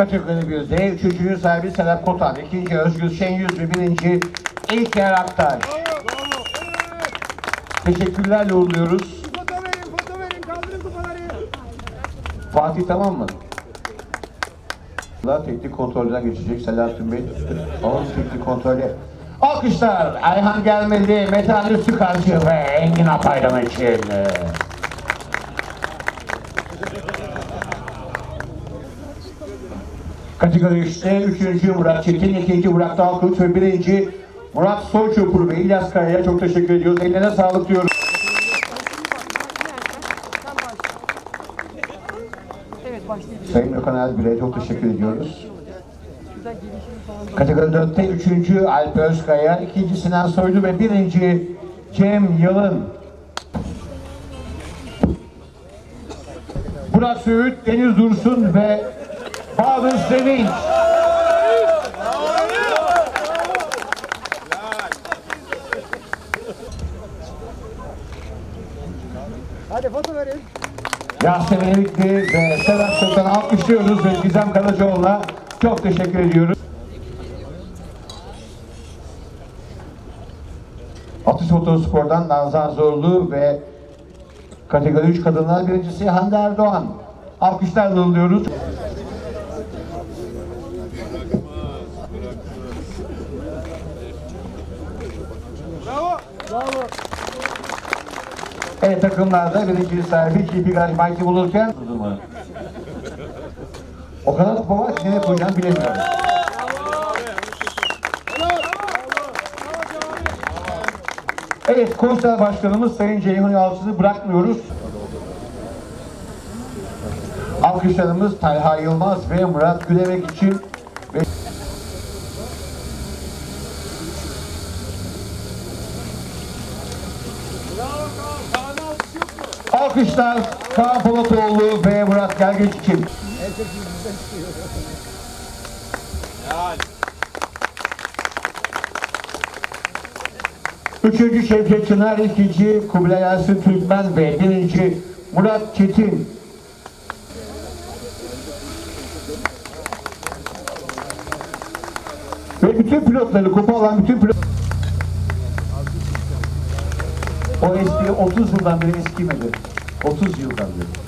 kategori 1'de 3. sahibi Sedat Kotan, 2. Özgür Şenyüz ve 1. İlker Aktaş. Teşekkürlerle uğurluyoruz. Foto verin, kaldırın kupaları. Fatih tamam mı? Teknik kontrolden geçecek Selahattin Bey. Onun teknik kontrolü. Alkışlar Ayhan Gelmedi, Metehan Üstükancı ve Engin Apaylan için. Kategori 3'te 3. Murat Çetin, 2. Murat Dalkılıç ve 1. Murat Soyçopur ve İlyas Kaya'ya çok teşekkür ediyoruz. Ellerine sağlık diyoruz. Sayın Gökhan Elbir'e çok teşekkür ediyoruz. Kategori 4'te 3. Alp Özkaya, 2. Sinan Soylu ve 1. Cem Yalın. Burak Söğüt, Deniz Dursun ve Bahadır Sevinç. Hadi foto verin. Yasemin Elikli ve Sedat Sultan'ı alkışlıyoruz ve Gizem Karacaoğlu'na çok teşekkür ediyoruz. Atış Motorspor'dan Nazan Zorlu ve kategori 3 kadınlar birincisi Hande Erdoğan. Alkışlarla uğurluyoruz. Bravo. Bravo. Evet, takımlarda birinci sahibi GP Garaj Mike'i bulurken o kadar kupa var ki ne koyacağını bilemiyorum. Evet, konser başkanımız Sayın Ceyhun Yalçın'ı bırakmıyoruz. Alkışlarımız Talha Yılmaz ve Murat Gülemek için ve alkışlar Kaan Polatoğlu ve Murat Gelgeç için. Üçüncü Şevket Çınar, 2. Kubilay Yasin Türkmen ve 1. Murat Çetin. Ve bütün pilotları, kupa alan bütün pilot... O eski 30 yıldan beri eskimedi. 30 yıldan beri.